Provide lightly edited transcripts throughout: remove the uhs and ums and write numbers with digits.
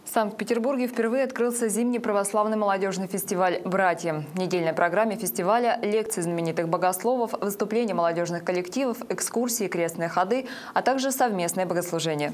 В Санкт-Петербурге впервые открылся зимний православный молодежный фестиваль «Братья». В недельной программе фестиваля лекции знаменитых богословов, выступления молодежных коллективов, экскурсии, крестные ходы, а также совместное богослужение.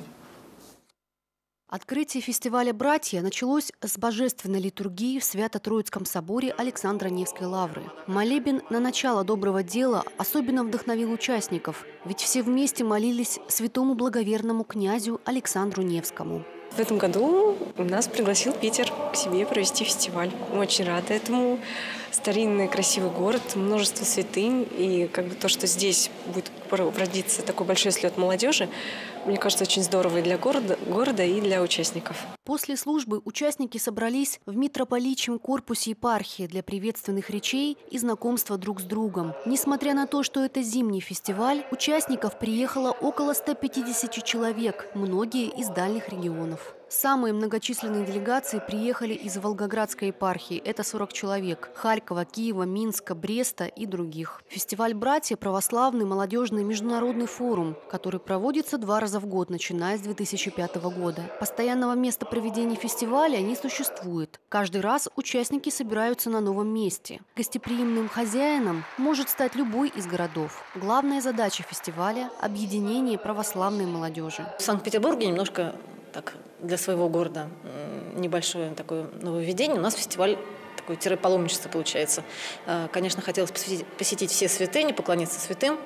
Открытие фестиваля «Братья» началось с божественной литургии в Свято-Троицком соборе Александра Невской лавры. Молебен на начало доброго дела особенно вдохновил участников, ведь все вместе молились святому благоверному князю Александру Невскому. В этом году нас пригласил Питер к себе провести фестиваль. Мы очень рады этому. Старинный красивый город, множество святынь. И то, что здесь будет родиться такой большой слет молодежи, мне кажется, очень здорово и для города и для участников. После службы участники собрались в митрополичьем корпусе епархии для приветственных речей и знакомства друг с другом. Несмотря на то, что это зимний фестиваль, участников приехало около 150 человек, многие из дальних регионов. Самые многочисленные делегации приехали из Волгоградской епархии, это 40 человек, Харькова, Киева, Минска, Бреста и других. Фестиваль «Братья» – православный молодежный международный форум, который проводится 2 раза в год, начиная с 2005 года. Постоянного места проведения фестиваля не существует. Каждый раз участники собираются на новом месте. Гостеприимным хозяином может стать любой из городов. Главная задача фестиваля – объединение православной молодежи. В Санкт-Петербурге немножко для своего города небольшое такое нововведение. У нас фестиваль такой паломничество получается. Конечно, хотелось посетить все святыни, поклониться святым,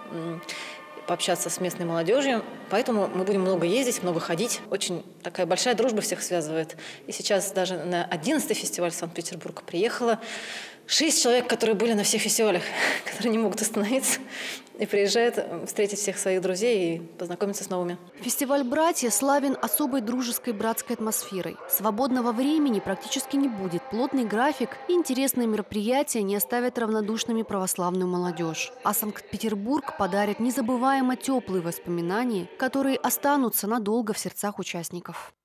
пообщаться с местной молодежью. Поэтому мы будем много ездить, много ходить. Очень такая большая дружба всех связывает. И сейчас даже на 11-й фестиваль Санкт-Петербурга приехало 6 человек, которые были на всех фестивалях, которые не могут остановиться и приезжают встретить всех своих друзей и познакомиться с новыми. Фестиваль «Братья» славен особой дружеской братской атмосферой. Свободного времени практически не будет. Плотный график и интересные мероприятия не оставят равнодушными православную молодежь. А Санкт-Петербург подарит незабываемо теплые воспоминания, которые останутся надолго в сердцах участников.